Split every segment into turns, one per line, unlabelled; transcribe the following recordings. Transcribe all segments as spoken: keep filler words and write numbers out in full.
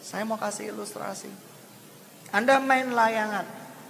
Saya mau kasih ilustrasi. Anda main layangan.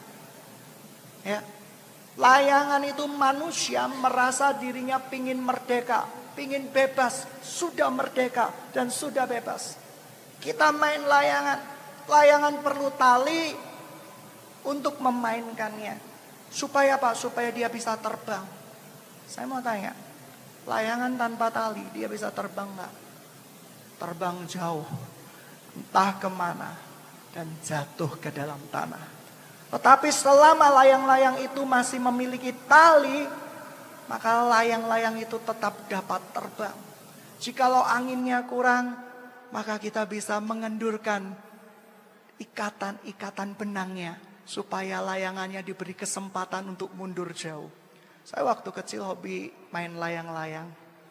Ya. Layangan itu manusia merasa dirinya pingin merdeka, pingin bebas, sudah merdeka dan sudah bebas. Kita main layangan. Layangan perlu tali untuk memainkannya. Supaya apa? Supaya dia bisa terbang. Saya mau tanya, layangan tanpa tali dia bisa terbang nggak? Terbang jauh, entah kemana, dan jatuh ke dalam tanah. Tetapi selama layang-layang itu masih memiliki tali, maka layang-layang itu tetap dapat terbang. Jikalau anginnya kurang, maka kita bisa mengendurkan ikatan-ikatan benangnya, supaya layangannya diberi kesempatan untuk mundur jauh. Saya waktu kecil hobi main layang-layang.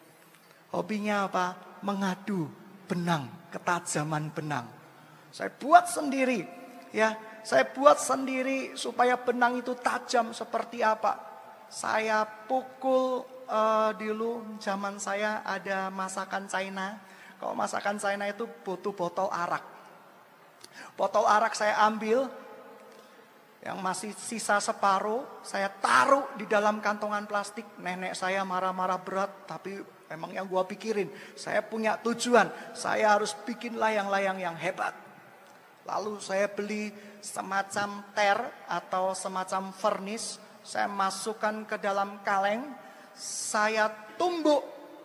Hobinya apa? Mengadu benang, ketajaman benang. Saya buat sendiri, ya. Saya buat sendiri supaya benang itu tajam seperti apa. Saya pukul uh, dulu zaman saya ada masakan China. Kalau masakan China itu butuh botol arak. Botol arak saya ambil, yang masih sisa separuh, saya taruh di dalam kantongan plastik. Nenek saya marah-marah berat, tapi memang yang gua pikirin, saya punya tujuan, saya harus bikin layang-layang yang hebat. Lalu saya beli semacam ter atau semacam vernis, saya masukkan ke dalam kaleng, saya tumbuk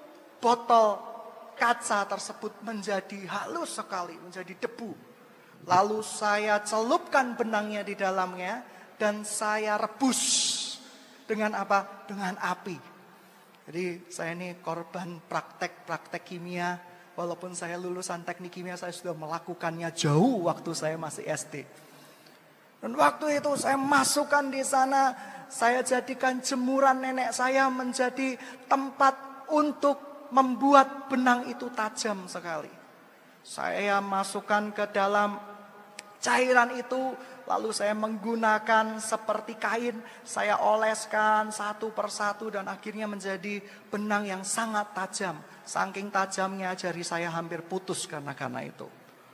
botol kaca tersebut menjadi halus sekali, menjadi debu. Lalu saya celupkan benangnya di dalamnya dan saya rebus dengan apa? Dengan api. Jadi saya ini korban praktek-praktek kimia. Walaupun saya lulusan teknik kimia, saya sudah melakukannya jauh waktu saya masih S D. Dan waktu itu saya masukkan di sana, saya jadikan jemuran nenek saya menjadi tempat untuk membuat benang itu tajam sekali. Saya masukkan ke dalam cairan itu, lalu saya menggunakan seperti kain, saya oleskan satu persatu dan akhirnya menjadi benang yang sangat tajam. Saking tajamnya jari saya hampir putus karena karena itu.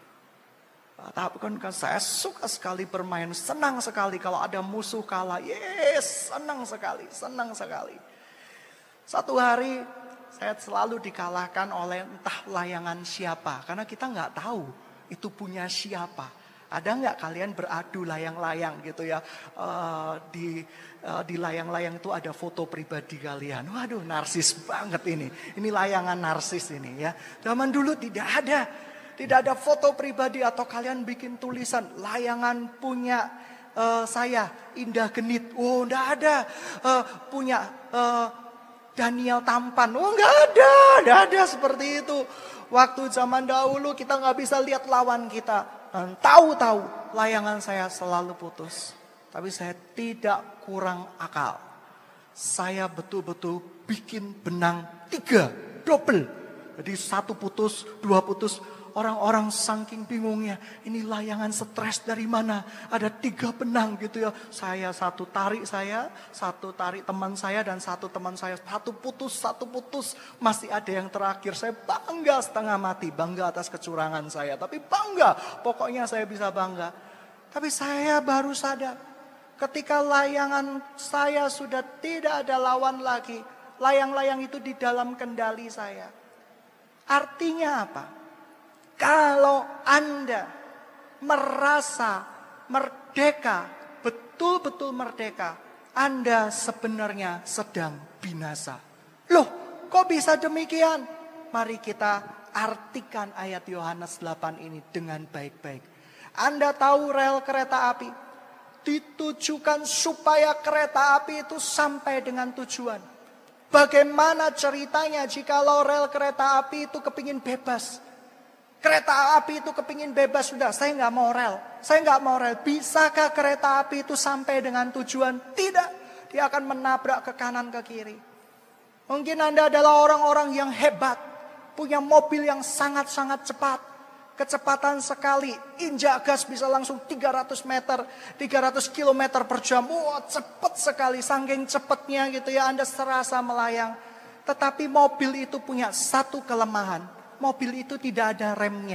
Tapi kan, kan saya suka sekali bermain, senang sekali kalau ada musuh kalah. Yes, senang sekali, senang sekali. Satu hari saya selalu dikalahkan oleh entah layangan siapa, karena kita nggak tahu itu punya siapa. Ada nggak kalian beradu layang-layang gitu ya, uh, di uh, di layang-layang itu ada foto pribadi kalian. Waduh, narsis banget ini. Ini layangan narsis ini ya. Zaman dulu tidak ada. Tidak ada foto pribadi atau kalian bikin tulisan layangan punya uh, saya Indah Genit. Oh, enggak ada. Uh, punya uh, Daniel Tampan. Oh, enggak ada. Enggak ada seperti itu. Waktu zaman dahulu kita nggak bisa lihat lawan kita. Dan tahu-tahu layangan saya selalu putus. Tapi saya tidak kurang akal. Saya betul-betul bikin benang tiga, double. Jadi satu putus, dua putus. Orang-orang saking bingungnya, ini layangan stres dari mana? Ada tiga benang gitu ya. Saya satu tarik saya, satu tarik teman saya dan satu teman saya. Satu putus, satu putus. Masih ada yang terakhir. Saya bangga setengah mati, bangga atas kecurangan saya. Tapi bangga, pokoknya saya bisa bangga. Tapi saya baru sadar, ketika layangan saya sudah tidak ada lawan lagi. Layang-layang itu di dalam kendali saya. Artinya apa? Kalau Anda merasa merdeka, betul-betul merdeka, Anda sebenarnya sedang binasa. Loh, kok bisa demikian? Mari kita artikan ayat Yohanes delapan ini dengan baik-baik. Anda tahu rel kereta api ditujukan supaya kereta api itu sampai dengan tujuan. Bagaimana ceritanya jikalau rel kereta api itu kepingin bebas? Kereta api itu kepingin bebas, sudah saya nggak mau rel, saya nggak mau rel. Bisakah kereta api itu sampai dengan tujuan? Tidak, dia akan menabrak ke kanan ke kiri. Mungkin Anda adalah orang-orang yang hebat, punya mobil yang sangat-sangat cepat, kecepatan sekali, injak gas bisa langsung tiga ratus meter, tiga ratus kilometer per jam. Wah, cepat sekali, saking cepatnya gitu ya, Anda serasa melayang. Tetapi mobil itu punya satu kelemahan. Mobil itu tidak ada remnya.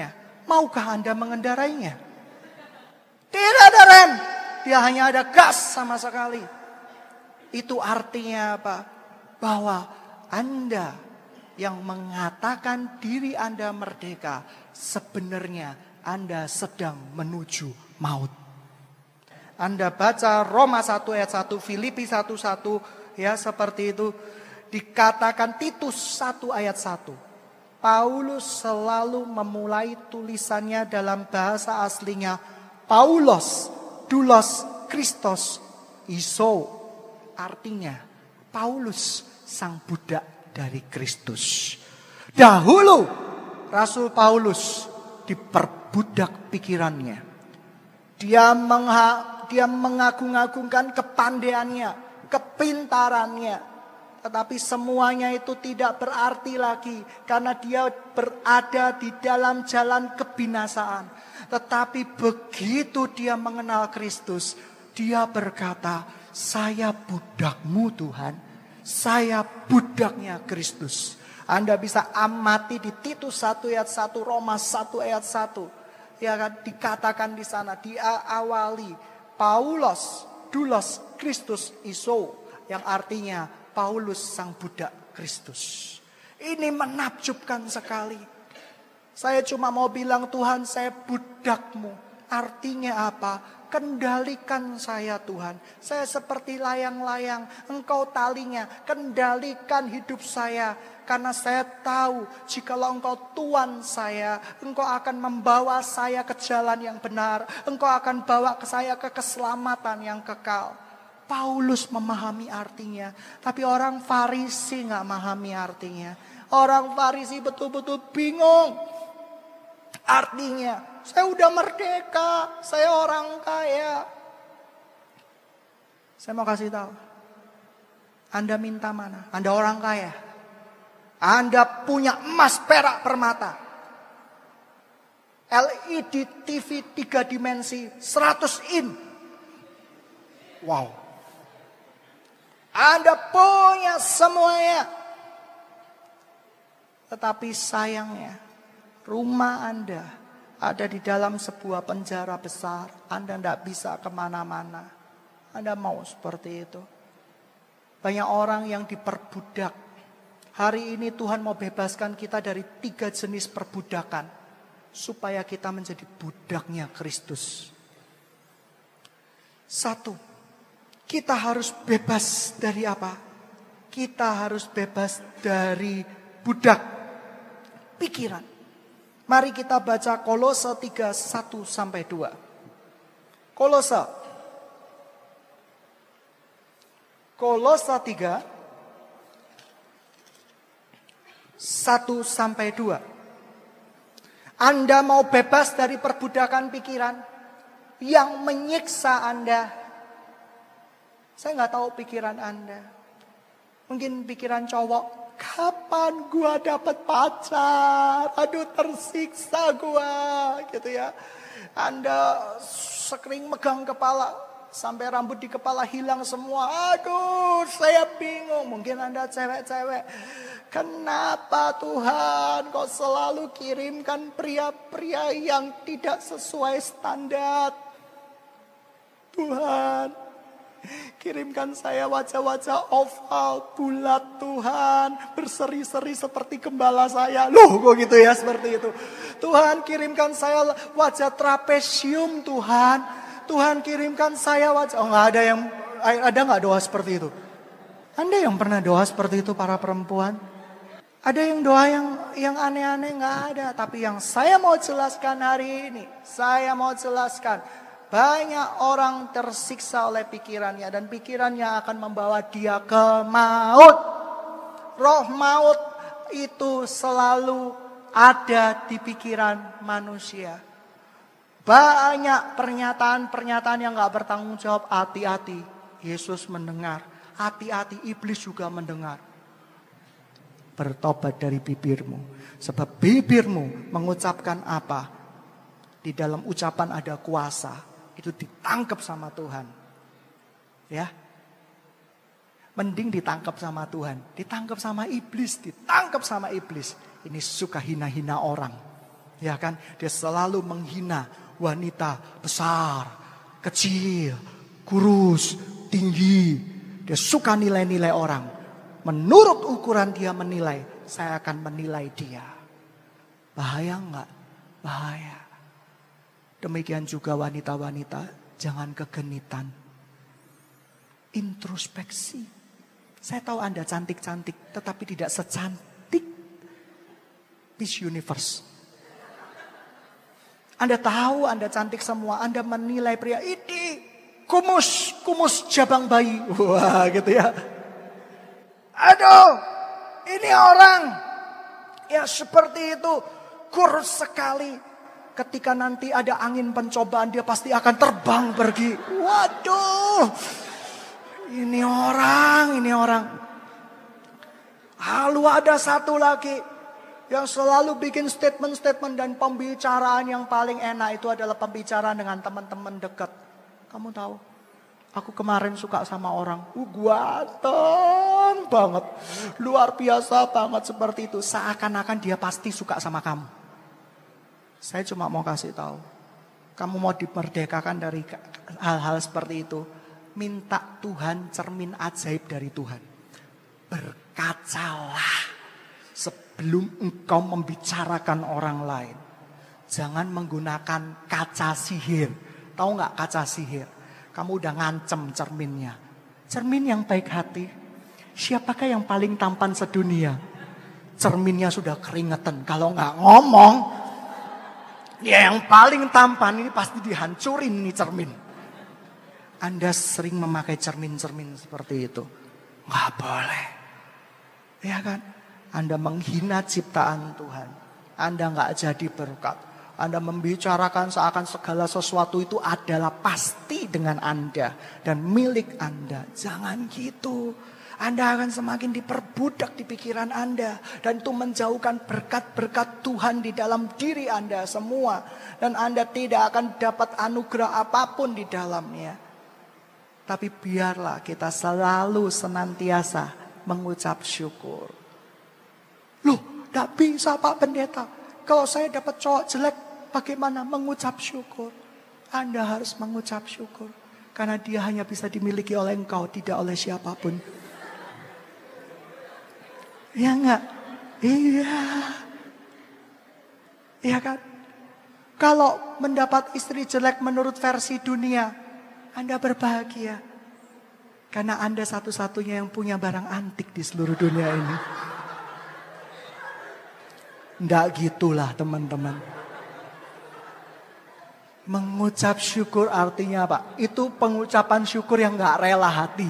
Maukah Anda mengendarainya? Tidak ada rem. Dia hanya ada gas sama sekali. Itu artinya apa? Bahwa Anda yang mengatakan diri Anda merdeka, sebenarnya Anda sedang menuju maut. Anda baca Roma satu ayat satu, Filipi satu satu, ya seperti itu. Dikatakan Titus satu ayat satu. Paulus selalu memulai tulisannya dalam bahasa aslinya Paulos, Doulos, Christos, Iso. Artinya Paulus sang budak dari Kristus. Dahulu Rasul Paulus diperbudak pikirannya. Dia mengha, dia mengagung-agungkan kepandaiannya, kepintarannya. Tetapi semuanya itu tidak berarti lagi. Karena dia berada di dalam jalan kebinasaan. Tetapi begitu dia mengenal Kristus, dia berkata, saya budakmu Tuhan. Saya budaknya Kristus. Anda bisa amati di Titus satu ayat satu, Roma satu ayat satu. Ya kan, dikatakan di sana, diawali Paulos, Doulos, Christus, Iso. Yang artinya Paulus sang budak Kristus. Ini menakjubkan sekali. Saya cuma mau bilang, Tuhan saya budakmu. Artinya apa? Kendalikan saya Tuhan. Saya seperti layang-layang. Engkau talinya. Kendalikan hidup saya. Karena saya tahu jikalau engkau Tuhan saya. Engkau akan membawa saya ke jalan yang benar. Engkau akan bawa ke saya ke keselamatan yang kekal. Paulus memahami artinya. Tapi orang Farisi gak memahami artinya. Orang Farisi betul-betul bingung. Artinya, saya udah merdeka. Saya orang kaya. Saya mau kasih tahu. Anda minta mana? Anda orang kaya. Anda punya emas, perak, permata. L E D T V tiga dimensi seratus in. Wow. Anda punya semuanya. Tetapi sayangnya, rumah Anda ada di dalam sebuah penjara besar. Anda tidak bisa kemana-mana. Anda mau seperti itu. Banyak orang yang diperbudak. Hari ini Tuhan mau bebaskan kita dari tiga jenis perbudakan. Supaya kita menjadi budaknya Kristus. Satu. Kita harus bebas dari apa? Kita harus bebas dari budak pikiran. Mari kita baca Kolose tiga, satu sampai dua. Kolose. Kolose tiga, satu sampai dua. Anda mau bebas dari perbudakan pikiran yang menyiksa Anda. Saya nggak tahu pikiran Anda. Mungkin pikiran cowok, kapan gua dapat pacar? Aduh tersiksa gua, gitu ya. Anda sekering megang kepala sampai rambut di kepala hilang semua. Aduh, saya bingung. Mungkin Anda cewek-cewek. Kenapa Tuhan kok selalu kirimkan pria-pria yang tidak sesuai standar? Tuhan, kirimkan saya wajah-wajah oval, bulat Tuhan. Berseri-seri seperti gembala saya. Loh kok gitu ya, seperti itu. Tuhan kirimkan saya wajah trapesium Tuhan. Tuhan kirimkan saya wajah. Oh gak ada yang, ada gak doa seperti itu? Anda yang pernah doa seperti itu para perempuan? Ada yang doa yang yang aneh-aneh gak ada. Tapi yang saya mau jelaskan hari ini. Saya mau jelaskan. Banyak orang tersiksa oleh pikirannya. Dan pikirannya akan membawa dia ke maut. Roh maut itu selalu ada di pikiran manusia. Banyak pernyataan-pernyataan yang gak bertanggung jawab. Hati-hati, Yesus mendengar. Hati-hati, iblis juga mendengar. Bertobat dari bibirmu. Sebab bibirmu mengucapkan apa? Di dalam ucapan ada kuasa. Itu ditangkap sama Tuhan. Ya. Mending ditangkap sama Tuhan. Ditangkap sama iblis. Ditangkap sama iblis. Ini suka hina-hina orang. Ya kan? Dia selalu menghina wanita besar, kecil, kurus, tinggi. Dia suka nilai-nilai orang. Menurut ukuran dia menilai, saya akan menilai dia. Bahaya enggak? Bahaya. Demikian juga wanita-wanita, jangan kegenitan. Introspeksi. Saya tahu Anda cantik-cantik, tetapi tidak secantik Miss Universe. Anda tahu Anda cantik semua, Anda menilai pria ini kumus, kumus jabang bayi. Wah gitu ya. Aduh, ini orang ya seperti itu, kurus sekali. Ketika nanti ada angin pencobaan, dia pasti akan terbang pergi. Waduh, ini orang, ini orang. Lalu ada satu lagi yang selalu bikin statement-statement dan pembicaraan yang paling enak itu adalah pembicaraan dengan teman-teman dekat. Kamu tahu, aku kemarin suka sama orang, uh, ganteng banget, luar biasa banget seperti itu. Seakan-akan dia pasti suka sama kamu. Saya cuma mau kasih tahu, kamu mau dimerdekakan dari hal-hal seperti itu. Minta Tuhan cermin ajaib dari Tuhan. Berkacalah sebelum engkau membicarakan orang lain. Jangan menggunakan kaca sihir. Tahu nggak kaca sihir? Kamu udah ngancem cerminnya. Cermin yang baik hati. Siapakah yang paling tampan sedunia? Cerminnya sudah keringetan. Kalau nggak ngomong, ya yang paling tampan ini pasti dihancurin nih cermin. Anda sering memakai cermin-cermin seperti itu. Nggak boleh. Ya kan? Anda menghina ciptaan Tuhan. Anda nggak jadi berkat. Anda membicarakan seakan segala sesuatu itu adalah pasti dengan Anda. Dan milik Anda. Jangan gitu. Anda akan semakin diperbudak di pikiran Anda. Dan itu menjauhkan berkat-berkat Tuhan di dalam diri Anda semua. Dan Anda tidak akan dapat anugerah apapun di dalamnya. Tapi biarlah kita selalu senantiasa mengucap syukur. Loh, gak bisa Pak Pendeta. Kalau saya dapat cowok jelek, bagaimana mengucap syukur? Anda harus mengucap syukur. Karena dia hanya bisa dimiliki oleh engkau, tidak oleh siapapun. Ya enggak? Iya. Iya kan? Kalau mendapat istri jelek menurut versi dunia, Anda berbahagia. Karena Anda satu-satunya yang punya barang antik di seluruh dunia ini. Enggak gitulah teman-teman. Mengucap syukur artinya apa? Itu pengucapan syukur yang enggak rela hati.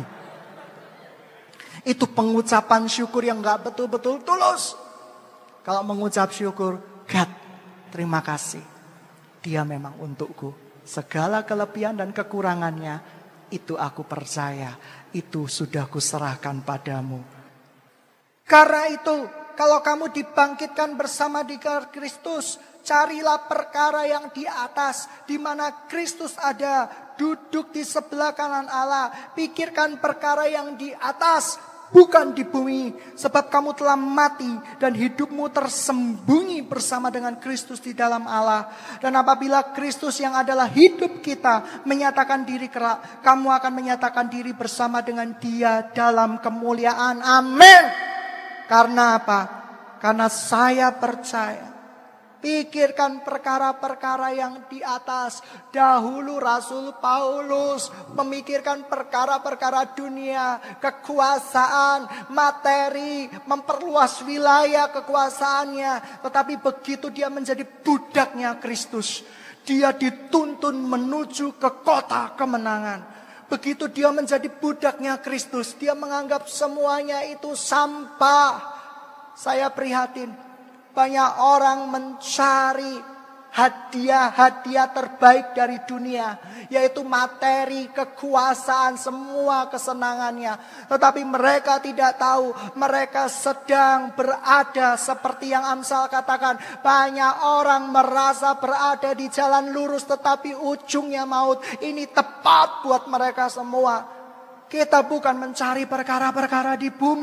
Itu pengucapan syukur yang enggak betul-betul tulus. Kalau mengucap syukur, God, terima kasih. Dia memang untukku. Segala kelebihan dan kekurangannya, itu aku percaya. Itu sudah kuserahkan padamu. Karena itu, kalau kamu dibangkitkan bersama di Kristus, carilah perkara yang di atas, di mana Kristus ada, duduk di sebelah kanan Allah. Pikirkan perkara yang di atas, bukan di bumi. Sebab kamu telah mati dan hidupmu tersembunyi bersama dengan Kristus di dalam Allah. Dan apabila Kristus yang adalah hidup kita menyatakan diri kerak, kamu akan menyatakan diri bersama dengan Dia dalam kemuliaan. Amin. Karena apa? Karena saya percaya. Pikirkan perkara-perkara yang di atas. Dahulu Rasul Paulus memikirkan perkara-perkara dunia, kekuasaan, materi, memperluas wilayah kekuasaannya. Tetapi begitu dia menjadi budaknya Kristus, dia dituntun menuju ke kota kemenangan. Begitu dia menjadi budaknya Kristus, dia menganggap semuanya itu sampah. Saya prihatin, banyak orang mencari hadiah-hadiah terbaik dari dunia, yaitu materi, kekuasaan, semua kesenangannya. Tetapi mereka tidak tahu, mereka sedang berada seperti yang Amsal katakan. Banyak orang merasa berada di jalan lurus, tetapi ujungnya maut. Ini tepat buat mereka semua. Kita bukan mencari perkara-perkara di bumi.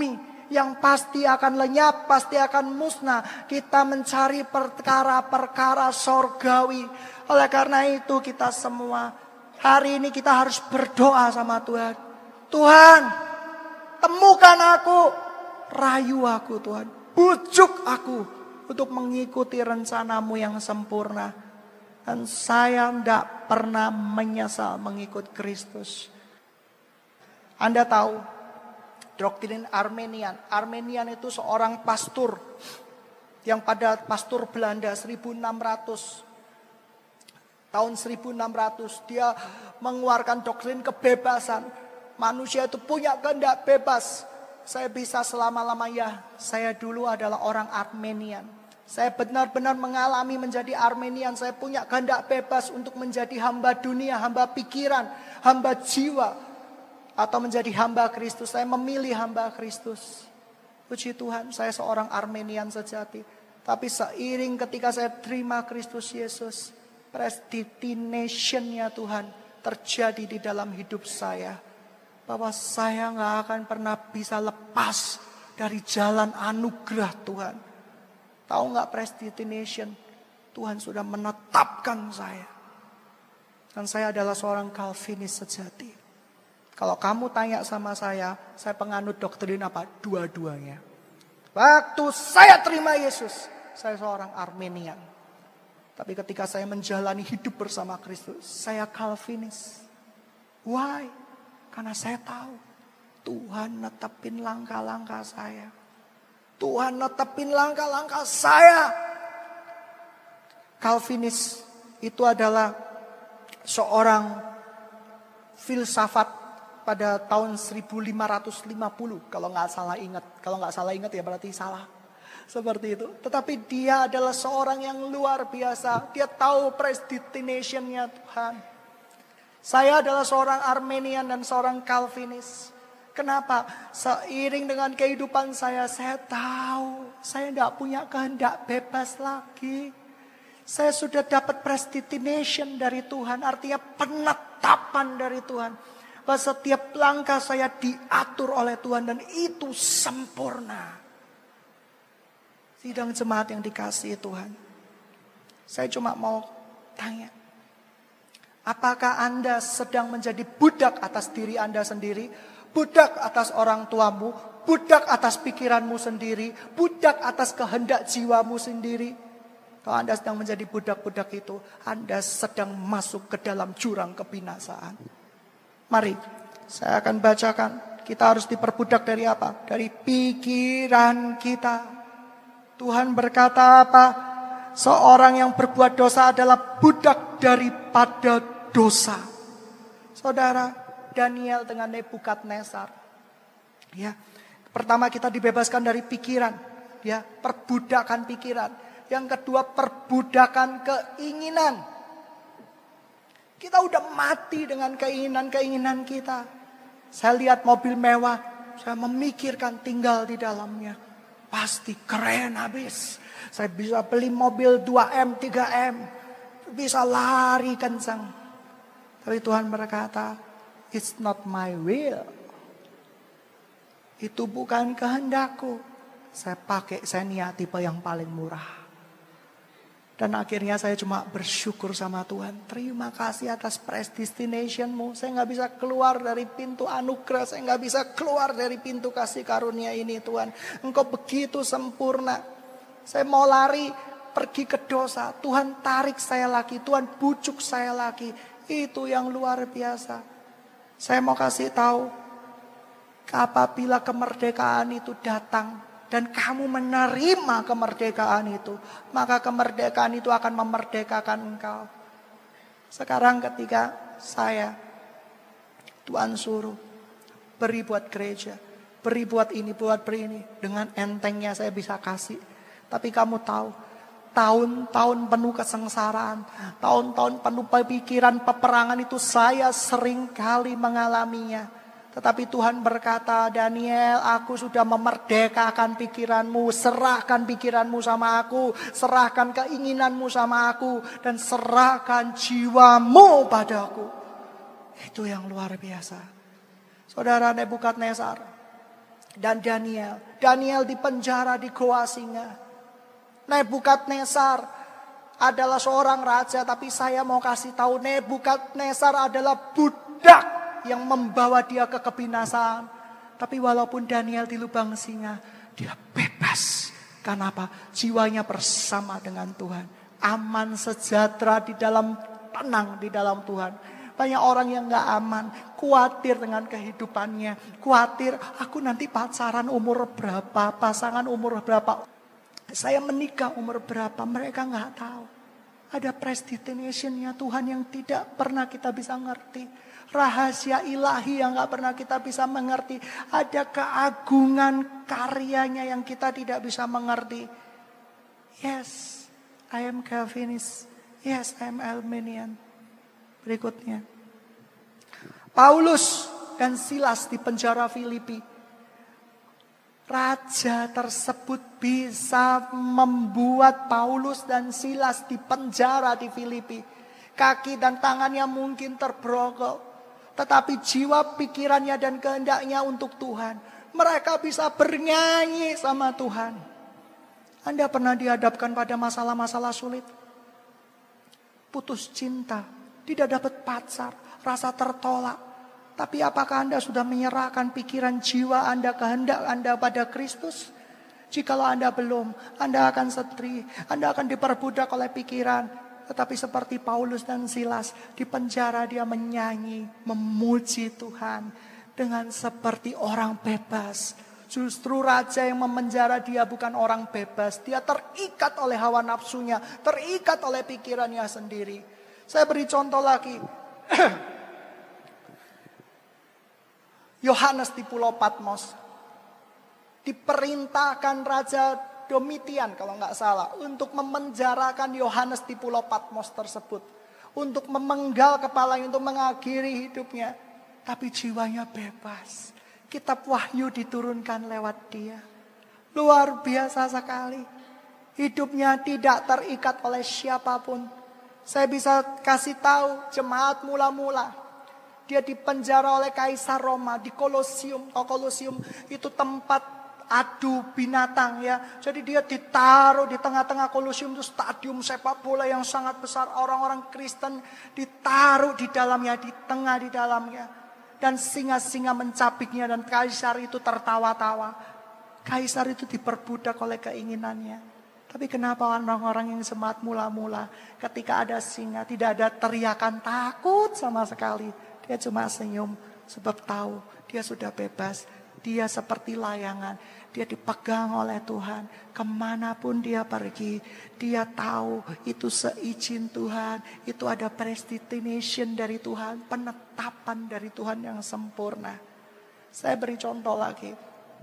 yang pasti akan lenyap, pasti akan musnah. Kita mencari perkara-perkara sorgawi. Oleh karena itu kita semua hari ini kita harus berdoa sama Tuhan. Tuhan, temukan aku, rayu aku Tuhan, bujuk aku untuk mengikuti rencanamu yang sempurna. Dan saya tidak pernah menyesal mengikut Kristus. Anda tahu, doktrin Armenian. Armenian itu seorang pastor yang pada pastor Belanda seribu enam ratus. Tahun seribu enam ratus dia mengeluarkan doktrin kebebasan. Manusia itu punya kehendak bebas. Saya bisa selama-lamanya. Saya dulu adalah orang Armenian. Saya benar-benar mengalami menjadi Armenian. Saya punya kehendak bebas untuk menjadi hamba dunia, hamba pikiran, hamba jiwa. Atau menjadi hamba Kristus. Saya memilih hamba Kristus. Puji Tuhan, saya seorang Armenian sejati. Tapi seiring ketika saya terima Kristus Yesus, predestination-nya Tuhan terjadi di dalam hidup saya. Bahwa saya gak akan pernah bisa lepas dari jalan anugerah Tuhan. Tahu gak predestination? Tuhan sudah menetapkan saya. Dan saya adalah seorang Calvinis sejati. Kalau kamu tanya sama saya, saya penganut doktrin apa? Dua-duanya. Waktu saya terima Yesus, saya seorang Armenian. Tapi ketika saya menjalani hidup bersama Kristus, saya Calvinis. Why? Karena saya tahu Tuhan netepin langkah-langkah saya. Tuhan netepin langkah-langkah saya. Calvinis itu adalah seorang filsafat pada tahun seribu lima ratus lima puluh. Kalau nggak salah ingat. Kalau nggak salah ingat ya berarti salah. Seperti itu. Tetapi dia adalah seorang yang luar biasa. Dia tahu predestination-nya Tuhan. Saya adalah seorang Armenian dan seorang Calvinis. Kenapa? Seiring dengan kehidupan saya, saya tahu saya tidak punya kehendak bebas lagi. Saya sudah dapat predestination dari Tuhan, artinya penetapan dari Tuhan. Bahwa setiap langkah saya diatur oleh Tuhan dan itu sempurna. Sidang jemaat yang dikasihi Tuhan. Saya cuma mau tanya. Apakah Anda sedang menjadi budak atas diri Anda sendiri? Budak atas orang tuamu, budak atas pikiranmu sendiri, budak atas kehendak jiwamu sendiri. Kalau Anda sedang menjadi budak-budak itu, Anda sedang masuk ke dalam jurang kebinasaan. Mari, saya akan bacakan. Kita harus diperbudak dari apa? Dari pikiran kita. Tuhan berkata apa? Seorang yang berbuat dosa adalah budak daripada dosa. Saudara, Daniel dengan Nebukadnezar. Ya, pertama kita dibebaskan dari pikiran, ya, perbudakan pikiran. Yang kedua, perbudakan keinginan. Kita udah mati dengan keinginan-keinginan kita. Saya lihat mobil mewah, saya memikirkan tinggal di dalamnya. Pasti keren habis. Saya bisa beli mobil dua M, tiga M. Bisa lari kencang. Tapi Tuhan berkata, it's not my will. Itu bukan kehendakku. Saya pakai, saya niat tipe yang paling murah. Dan akhirnya saya cuma bersyukur sama Tuhan. Terima kasih atas predestinationmu. Saya gak bisa keluar dari pintu anugerah. Saya gak bisa keluar dari pintu kasih karunia ini Tuhan. Engkau begitu sempurna. Saya mau lari pergi ke dosa. Tuhan tarik saya lagi. Tuhan bujuk saya lagi. Itu yang luar biasa. Saya mau kasih tahu. Apabila kemerdekaan itu datang. Dan kamu menerima kemerdekaan itu. Maka kemerdekaan itu akan memerdekakan engkau. Sekarang ketika saya, Tuhan suruh, beri buat gereja. Beri buat ini, buat beri ini. Dengan entengnya saya bisa kasih. Tapi kamu tahu, tahun-tahun penuh kesengsaraan. Tahun-tahun penuh pikiran, peperangan itu saya sering kali mengalaminya. Tetapi Tuhan berkata, Daniel, aku sudah memerdekakan pikiranmu. Serahkan pikiranmu sama aku. Serahkan keinginanmu sama aku. Dan serahkan jiwamu padaku. Itu yang luar biasa. Saudara Nebukadnezar, Dan Daniel, Daniel dipenjara di goa singa. Nebukadnezar adalah seorang raja, tapi saya mau kasih tahu Nebukadnezar adalah budak yang membawa dia ke kebinasaan. Tapi walaupun Daniel di lubang singa, dia bebas. Karena apa? Jiwanya bersama dengan Tuhan. Aman, sejahtera di dalam, tenang di dalam Tuhan. Banyak orang yang gak aman, khawatir dengan kehidupannya. Khawatir, aku nanti pacaran umur berapa, pasangan umur berapa. Saya menikah umur berapa, mereka gak tahu. Ada predestinationnya Tuhan yang tidak pernah kita bisa ngerti. Rahasia ilahi yang gak pernah kita bisa mengerti. Ada keagungan karyanya yang kita tidak bisa mengerti. Yes, I am Calvinist. Yes, I am Arminian. Berikutnya, Paulus dan Silas di penjara Filipi. Raja tersebut bisa membuat Paulus dan Silas di penjara di Filipi. Kaki dan tangannya mungkin terbrogol, tetapi jiwa, pikirannya dan kehendaknya untuk Tuhan. Mereka bisa bernyanyi sama Tuhan. Anda pernah dihadapkan pada masalah-masalah sulit? Putus cinta, tidak dapat pacar, rasa tertolak. Tapi apakah Anda sudah menyerahkan pikiran, jiwa Anda, kehendak Anda pada Kristus? Jikalau Anda belum, Anda akan sedih, Anda akan diperbudak oleh pikiran. Tetapi seperti Paulus dan Silas, di penjara dia menyanyi, memuji Tuhan dengan seperti orang bebas. Justru raja yang memenjara dia bukan orang bebas. Dia terikat oleh hawa nafsunya, terikat oleh pikirannya sendiri. Saya beri contoh lagi. Yohanes di Pulau Patmos. Diperintahkan Raja Domitian kalau nggak salah. Untuk memenjarakan Yohanes di Pulau Patmos tersebut. Untuk memenggal kepalanya, untuk mengakhiri hidupnya. Tapi jiwanya bebas. Kitab Wahyu diturunkan lewat dia. Luar biasa sekali. Hidupnya tidak terikat oleh siapapun. Saya bisa kasih tahu jemaat mula-mula. Dia dipenjara oleh Kaisar Roma di Kolosium. Oh, Kolosium itu tempat adu binatang ya. Jadi dia ditaruh di tengah-tengah Kolosium, itu stadium sepak bola yang sangat besar. Orang-orang Kristen ditaruh di dalamnya, di tengah di dalamnya. Dan singa-singa mencabiknya dan Kaisar itu tertawa-tawa. Kaisar itu diperbudak oleh keinginannya. Tapi kenapa orang-orang yang semangat mula-mula ketika ada singa tidak ada teriakan takut sama sekali. Dia cuma senyum sebab tahu dia sudah bebas. Dia seperti layangan. Dia dipegang oleh Tuhan. Kemanapun dia pergi. Dia tahu itu seizin Tuhan. Itu ada predestination dari Tuhan. Penetapan dari Tuhan yang sempurna. Saya beri contoh lagi.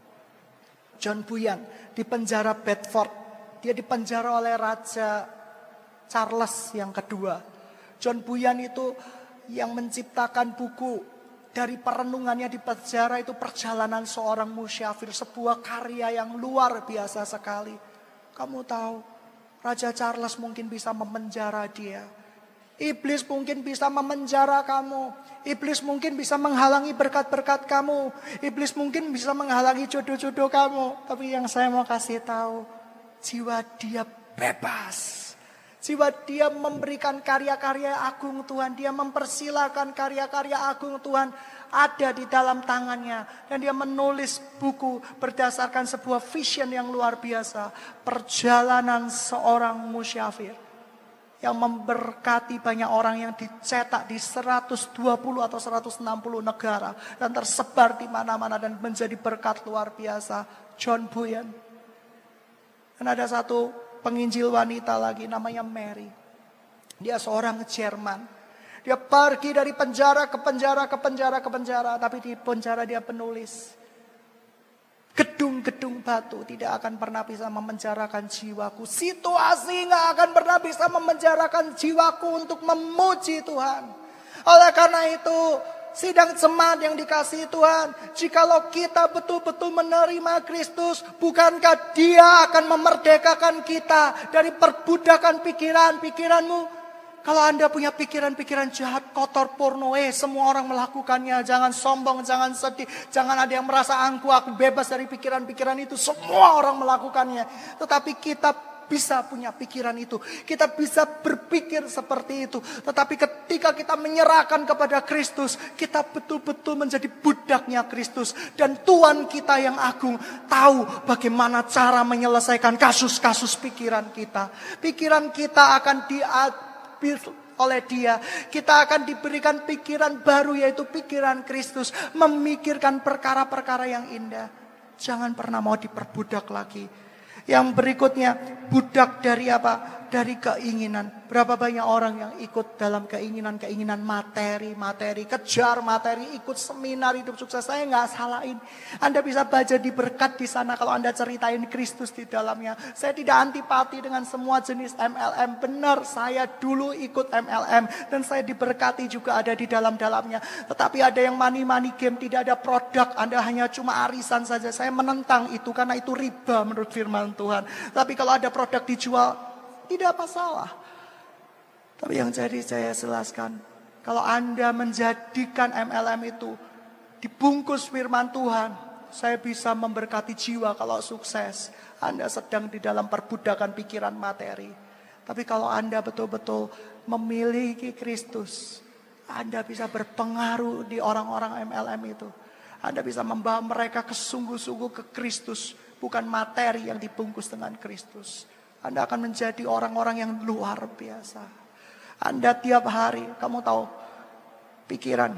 John Bunyan di penjara Bedford. Dia dipenjara oleh Raja Charles yang kedua. John Bunyan itu yang menciptakan buku dari perenungannya di penjara itu Perjalanan Seorang Musyafir. Sebuah karya yang luar biasa sekali. Kamu tahu, Raja Charles mungkin bisa memenjara dia. Iblis mungkin bisa memenjara kamu. Iblis mungkin bisa menghalangi berkat-berkat kamu. Iblis mungkin bisa menghalangi jodoh-jodoh kamu. Tapi yang saya mau kasih tahu, jiwa dia bebas. Jiwa dia memberikan karya-karya agung Tuhan. Dia mempersilahkan karya-karya agung Tuhan ada di dalam tangannya. Dan dia menulis buku berdasarkan sebuah vision yang luar biasa. Perjalanan Seorang Musyafir. Yang memberkati banyak orang yang dicetak di seratus dua puluh atau seratus enam puluh negara. Dan tersebar di mana-mana dan menjadi berkat luar biasa. John Bunyan. Dan ada satu penginjil wanita lagi namanya Mary. Dia seorang Jerman. Dia pergi dari penjara ke penjara ke penjara ke penjara. Tapi di penjara dia penulis. Gedung-gedung batu tidak akan pernah bisa memenjarakan jiwaku. Situasi gak akan pernah bisa memenjarakan jiwaku untuk memuji Tuhan. Oleh karena itu, sidang jemaat yang dikasihi Tuhan, jikalau kita betul-betul menerima Kristus, bukankah Dia akan memerdekakan kita dari perbudakan pikiran-pikiranmu? Kalau Anda punya pikiran-pikiran jahat, kotor, porno, eh semua orang melakukannya. Jangan sombong, jangan sedih. Jangan ada yang merasa angkuh, aku bebas dari pikiran-pikiran itu. Semua orang melakukannya. Tetapi kita bisa punya pikiran itu. Kita bisa berpikir seperti itu. Tetapi ketika kita menyerahkan kepada Kristus, kita betul-betul menjadi budaknya Kristus. Dan Tuhan kita yang agung tahu bagaimana cara menyelesaikan kasus-kasus pikiran kita. Pikiran kita akan diatur oleh Dia. Kita akan diberikan pikiran baru, yaitu pikiran Kristus. Memikirkan perkara-perkara yang indah. Jangan pernah mau diperbudak lagi. Yang berikutnya, budak dari apa? Dari keinginan. Berapa banyak orang yang ikut dalam keinginan-keinginan materi, materi, kejar materi, ikut seminar hidup sukses. Saya nggak salahin. Anda bisa baca di berkat di sana kalau Anda ceritain Kristus di dalamnya. Saya tidak antipati dengan semua jenis M L M. Benar, saya dulu ikut M L M dan saya diberkati juga ada di dalam-dalamnya. Tetapi ada yang money-money game, tidak ada produk. Anda hanya cuma arisan saja. Saya menentang itu karena itu riba menurut firman Tuhan. Tapi kalau ada produk dijual, tidak masalah. Tapi yang jadi saya jelaskan, kalau Anda menjadikan M L M itu dibungkus firman Tuhan, saya bisa memberkati jiwa kalau sukses. Anda sedang di dalam perbudakan pikiran materi. Tapi kalau Anda betul-betul memiliki Kristus, Anda bisa berpengaruh di orang-orang M L M itu. Anda bisa membawa mereka ke sungguh-sungguh ke Kristus, bukan materi yang dibungkus dengan Kristus. Anda akan menjadi orang-orang yang luar biasa. Anda tiap hari, kamu tahu, pikiran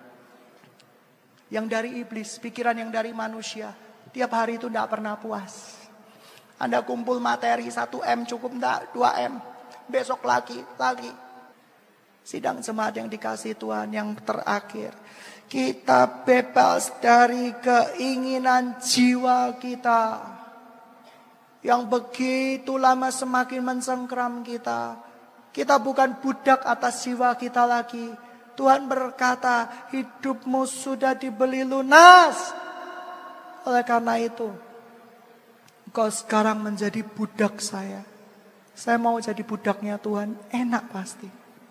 yang dari iblis, pikiran yang dari manusia, tiap hari itu tidak pernah puas. Anda kumpul materi satu M cukup enggak, dua M, besok lagi, lagi. Sidang jemaat yang dikasihi Tuhan, yang terakhir, kita bebas dari keinginan jiwa kita yang begitu lama semakin mencengkram kita. Kita bukan budak atas jiwa kita lagi. Tuhan berkata, hidupmu sudah dibeli lunas. Oleh karena itu, engkau sekarang menjadi budak saya. Saya mau jadi budaknya Tuhan, enak pasti.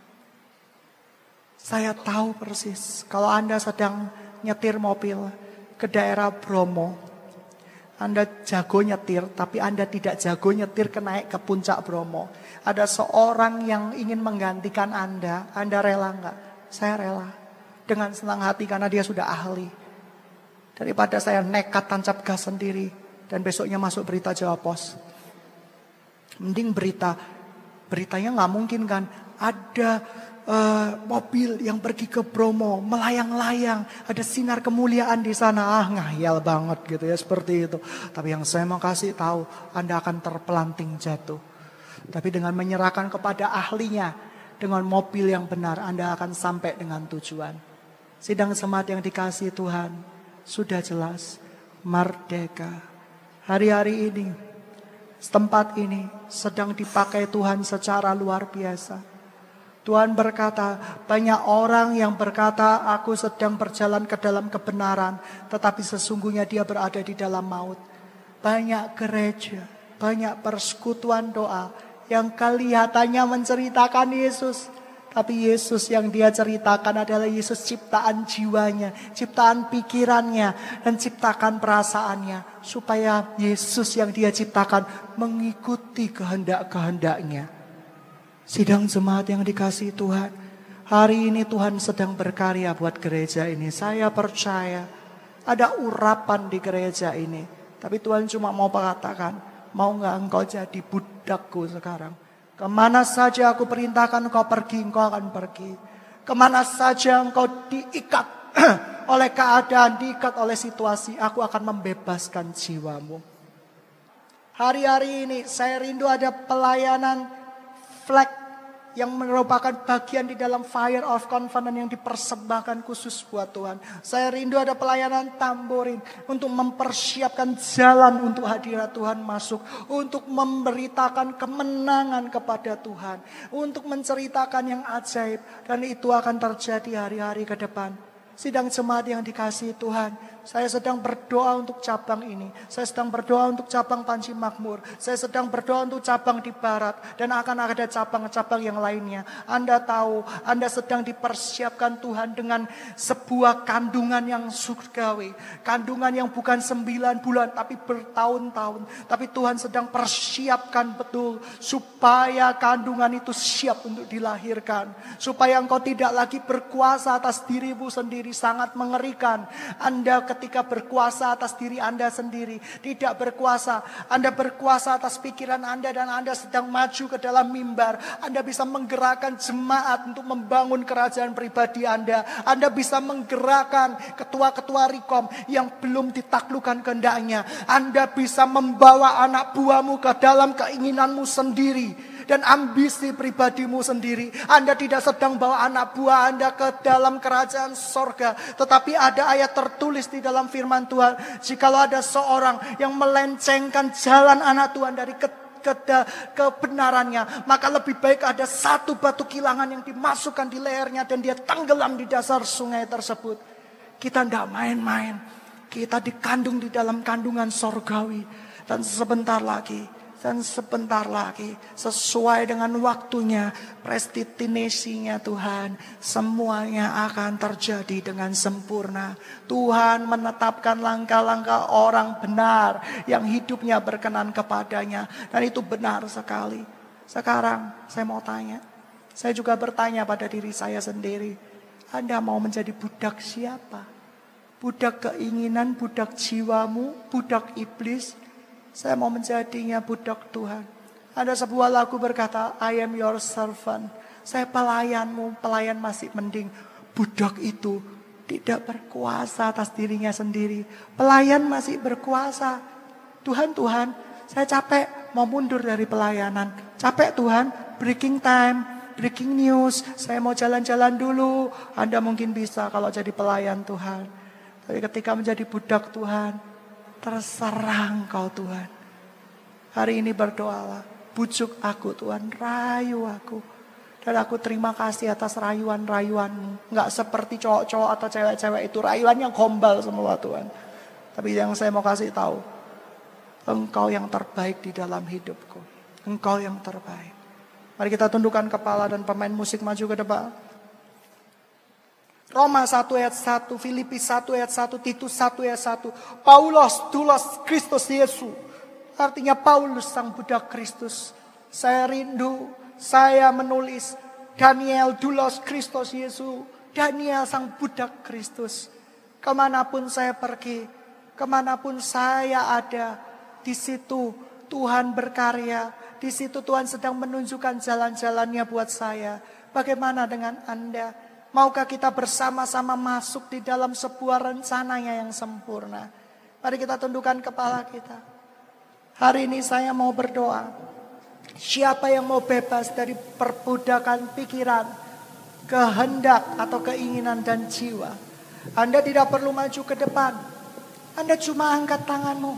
Saya tahu persis, kalau Anda sedang nyetir mobil ke daerah Bromo, Anda jago nyetir, tapi Anda tidak jago nyetir ke naik ke puncak Bromo. Ada seorang yang ingin menggantikan Anda, Anda rela enggak? Saya rela. Dengan senang hati karena dia sudah ahli. Daripada saya nekat tancap gas sendiri dan besoknya masuk berita Jawa Pos. Mending berita, beritanya nggak mungkin kan? Ada uh, mobil yang pergi ke Bromo, melayang-layang, ada sinar kemuliaan di sana. Ah, ngayal banget gitu ya, seperti itu. Tapi yang saya mau kasih tahu, Anda akan terpelanting jatuh. Tapi dengan menyerahkan kepada ahlinya, dengan mobil yang benar, Anda akan sampai dengan tujuan. Sidang jemaat yang dikasihi Tuhan, sudah jelas, merdeka. Hari-hari ini, tempat ini sedang dipakai Tuhan secara luar biasa. Tuhan berkata, banyak orang yang berkata, aku sedang berjalan ke dalam kebenaran, tetapi sesungguhnya dia berada di dalam maut. Banyak gereja, banyak persekutuan doa yang kelihatannya menceritakan Yesus. Tapi Yesus yang dia ceritakan adalah Yesus ciptaan jiwanya, ciptaan pikirannya, dan ciptakan perasaannya. Supaya Yesus yang dia ciptakan mengikuti kehendak-kehendaknya. Sidang jemaat yang dikasihi Tuhan, hari ini Tuhan sedang berkarya buat gereja ini. Saya percaya ada urapan di gereja ini. Tapi Tuhan cuma mau mengatakan, mau gak engkau jadi budakku sekarang? Kemana saja aku perintahkan engkau pergi, engkau akan pergi. Kemana saja engkau diikat oleh keadaan, diikat oleh situasi, aku akan membebaskan jiwamu. Hari-hari ini saya rindu ada pelayanan flag yang merupakan bagian di dalam fire of covenant yang dipersembahkan khusus buat Tuhan. Saya rindu ada pelayanan tamborin untuk mempersiapkan jalan untuk hadirat Tuhan masuk. Untuk memberitakan kemenangan kepada Tuhan. Untuk menceritakan yang ajaib. Dan itu akan terjadi hari-hari ke depan. Sidang jemaat yang dikasihi Tuhan, Saya sedang berdoa untuk cabang ini. Saya sedang berdoa untuk cabang Panji Makmur. Saya sedang berdoa untuk cabang di barat. Dan akan ada cabang-cabang yang lainnya. Anda tahu, Anda sedang dipersiapkan Tuhan dengan sebuah kandungan yang surgawi. Kandungan yang bukan sembilan bulan, tapi bertahun-tahun. Tapi Tuhan sedang persiapkan betul. Supaya kandungan itu siap untuk dilahirkan. Supaya engkau tidak lagi berkuasa atas dirimu sendiri. Sangat mengerikan. Anda ketika berkuasa atas diri Anda sendiri. Tidak berkuasa. Anda berkuasa atas pikiran Anda dan Anda sedang maju ke dalam mimbar. Anda bisa menggerakkan jemaat untuk membangun kerajaan pribadi Anda. Anda bisa menggerakkan ketua-ketua Rikom yang belum ditaklukkan kehendaknya. Anda bisa membawa anak buahmu ke dalam keinginanmu sendiri. Dan ambisi pribadimu sendiri. Anda tidak sedang bawa anak buah Anda ke dalam kerajaan sorga. Tetapi ada ayat tertulis di dalam firman Tuhan. Jikalau ada seorang yang melencengkan jalan anak Tuhan dari ke, ke, kebenarannya. Maka lebih baik ada satu batu kilangan yang dimasukkan di lehernya. Dan dia tenggelam di dasar sungai tersebut. Kita tidak main-main. Kita dikandung di dalam kandungan sorgawi. Dan sebentar lagi. Dan sebentar lagi, sesuai dengan waktunya, predestinasinya Tuhan, semuanya akan terjadi dengan sempurna. Tuhan menetapkan langkah-langkah orang benar yang hidupnya berkenan kepadanya. Dan itu benar sekali. Sekarang saya mau tanya, saya juga bertanya pada diri saya sendiri. Anda mau menjadi budak siapa? Budak keinginan, budak jiwamu, budak iblis? Saya mau menjadinya budak Tuhan. Ada sebuah lagu berkata, I am your servant. Saya pelayanmu, pelayan masih mending. Budak itu tidak berkuasa atas dirinya sendiri. Pelayan masih berkuasa. Tuhan, Tuhan, saya capek mau mundur dari pelayanan. Capek Tuhan, breaking time, breaking news. Saya mau jalan-jalan dulu. Anda mungkin bisa kalau jadi pelayan Tuhan. Tapi ketika menjadi budak Tuhan, terserah Engkau Tuhan. Hari ini berdoalah. Bujuk aku Tuhan. Rayu aku. Dan aku terima kasih atas rayuan-rayuanmu. Enggak seperti cowok-cowok atau cewek-cewek itu. Rayuan yang gombal semua Tuhan. Tapi yang saya mau kasih tahu. Engkau yang terbaik di dalam hidupku. Engkau yang terbaik. Mari kita tundukkan kepala dan pemain musik maju ke depan. Roma satu ayat satu, Filipi satu ayat satu, Titus satu ayat satu. Paulos, doulos Kristus Yesus. Artinya Paulus sang budak Kristus. Saya rindu, saya menulis Daniel, doulos Kristus Yesus. Daniel sang budak Kristus. Kemanapun saya pergi, kemanapun saya ada, di situ Tuhan berkarya. Di situ Tuhan sedang menunjukkan jalan-jalannya buat saya. Bagaimana dengan Anda? Maukah kita bersama-sama masuk di dalam sebuah rencananya yang sempurna? Mari kita tundukkan kepala kita. Hari ini saya mau berdoa. Siapa yang mau bebas dari perbudakan pikiran, kehendak atau keinginan dan jiwa? Anda tidak perlu maju ke depan. Anda cuma angkat tanganmu.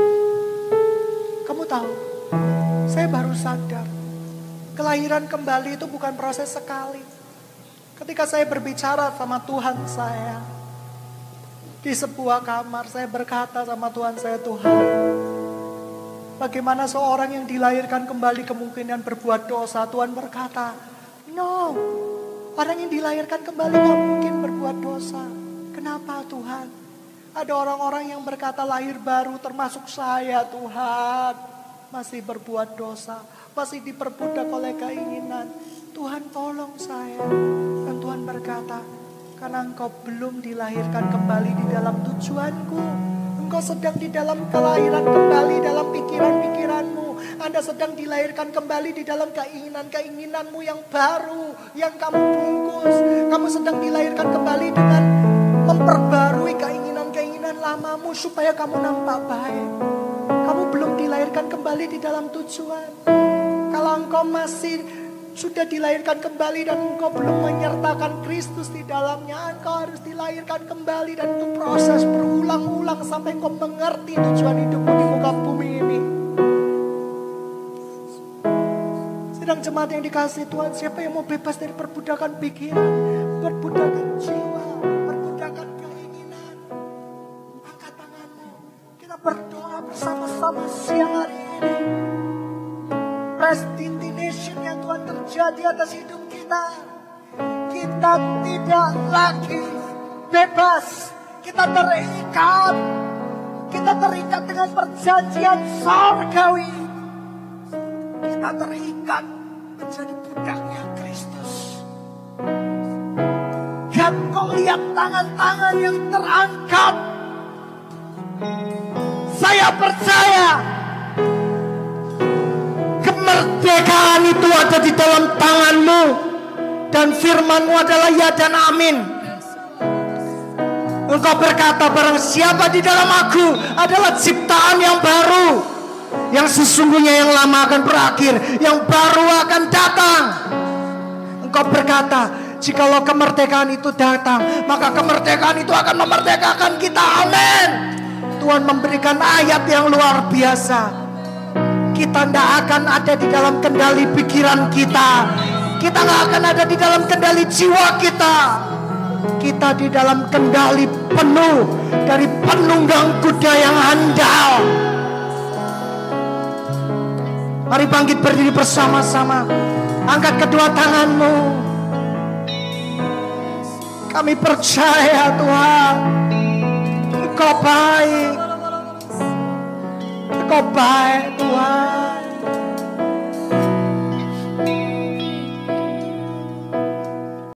Kamu tahu, saya baru sadar. Kelahiran kembali itu bukan proses sekali. Ketika saya berbicara sama Tuhan saya, di sebuah kamar saya berkata sama Tuhan saya, Tuhan, bagaimana seorang yang dilahirkan kembali kemungkinan berbuat dosa? Tuhan berkata, no, orang yang dilahirkan kembali gak mungkin berbuat dosa. Kenapa Tuhan? Ada orang-orang yang berkata lahir baru termasuk saya Tuhan, masih berbuat dosa, masih diperbudak oleh keinginan. Tuhan tolong saya. Dan Tuhan berkata, karena engkau belum dilahirkan kembali di dalam tujuanku. Engkau sedang di dalam kelahiran kembali dalam pikiran-pikiranmu. Anda sedang dilahirkan kembali di dalam keinginan-keinginanmu yang baru, yang kamu bungkus. Kamu sedang dilahirkan kembali dengan memperbarui keinginan-keinginan lamamu supaya kamu nampak baik. Kamu belum dilahirkan kembali di dalam tujuan. Kalau engkau masih sudah dilahirkan kembali dan engkau belum menyertakan Kristus di dalamnya, engkau harus dilahirkan kembali dan itu proses berulang-ulang sampai engkau mengerti tujuan hidupmu di muka bumi ini. Sedang jemaat yang dikasihi Tuhan, siapa yang mau bebas dari perbudakan pikiran, perbudakan jiwa, perbudakan keinginan? terjadi atas hidup kita. Kita tidak lagi bebas. Kita terikat. Kita terikat dengan perjanjian surgawi. Kita terikat menjadi budaknya Kristus. Dan kau lihat tangan-tangan yang terangkat. Saya percaya kemerdekaan itu ada di dalam tanganmu. Dan firman-Mu adalah ya dan amin. Engkau berkata barang siapa di dalam aku adalah ciptaan yang baru. Yang sesungguhnya yang lama akan berakhir, yang baru akan datang. Engkau berkata jikalau kemerdekaan itu datang, maka kemerdekaan itu akan memerdekakan kita. Amin. Tuhan memberikan ayat yang luar biasa. Kita tidak akan ada di dalam kendali pikiran kita. Kita nggak akan ada di dalam kendali jiwa kita. Kita di dalam kendali penuh dari penunggang kuda yang handal. Mari bangkit berdiri bersama-sama. Angkat kedua tanganmu. Kami percaya Tuhan, Engkau baik. Engkau baik Tuhan.